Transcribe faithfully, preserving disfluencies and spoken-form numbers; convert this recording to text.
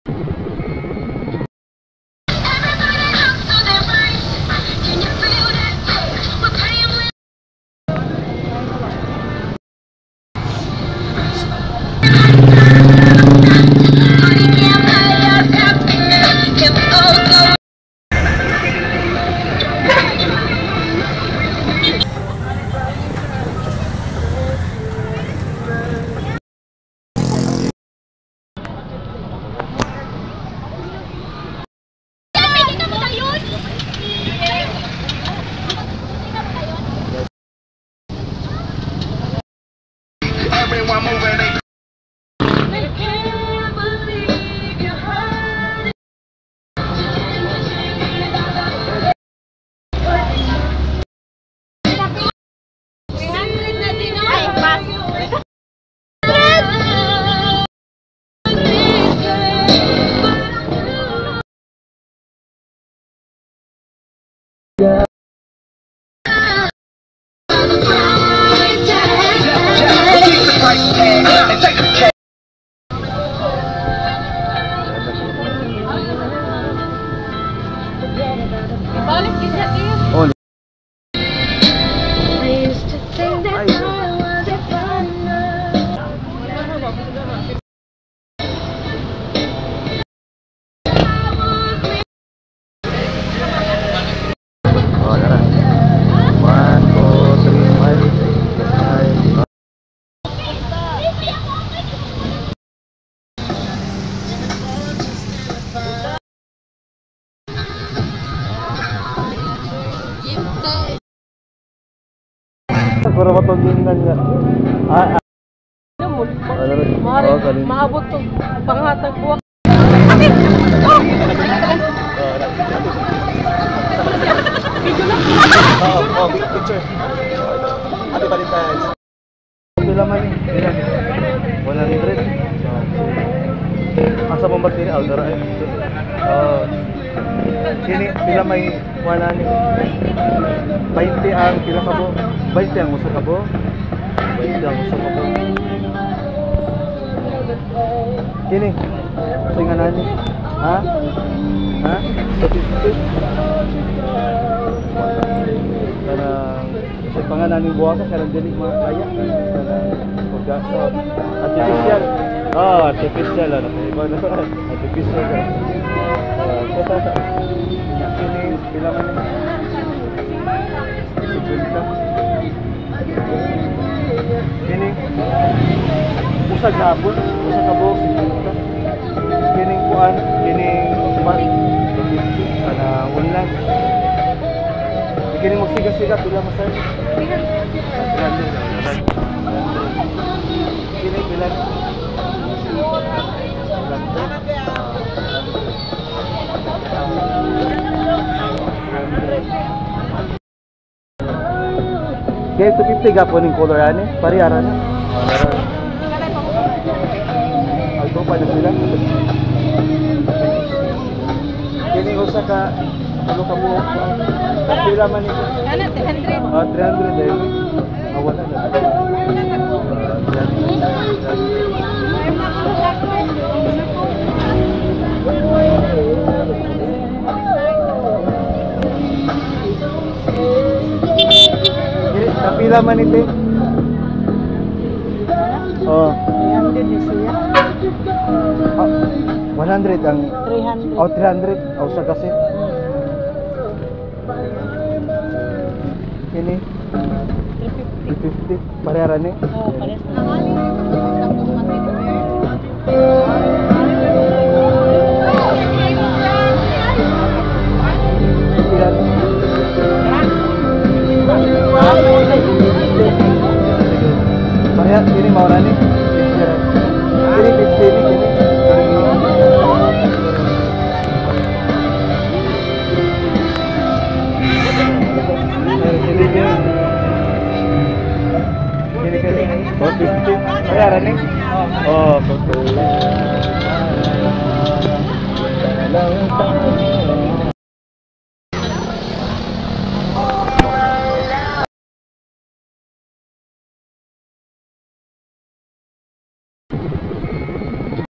Everyone moving it. Para matunggingan nga. Ah, ah. Mari, maabot to panghatag buwak. Oh, oh, big picture. Ate Valentine's. Pila man ni? Pila? one hundred. Asa mong battery out dara eh. Oh. Kini pila may one hundred. twenty ang pila ka bo? twenty ang usa ka bo? twenty ang usa ka bo? Kini. Singanan ni. Ha? Ha? fifty. Kanang sa pangalan ni buwaka kanang dili makaya. Kanang paggaso artificial. Oh, artificial ano iba na. Artificial. Ah, kota sa. Kini pila man ni? Kini usag hapon, usa ka buok kining kuan, kining smart kana online. Kining magsiga-siga pila masay. Kining pila. Kaya two fifty gapon yung color ani, pariara na. Alto pa na sila. Kini usa ka ano ka mo? Pila man ito? Ana three hundred. Ah, three hundred eh. Ah, wala na. Kapila man ito? Oh. three hundred siya. Ah, one hundred ang three hundred. oh, three hundred oh, sa kasit. Ini three fifty. Parehara ni? Oh, pares na.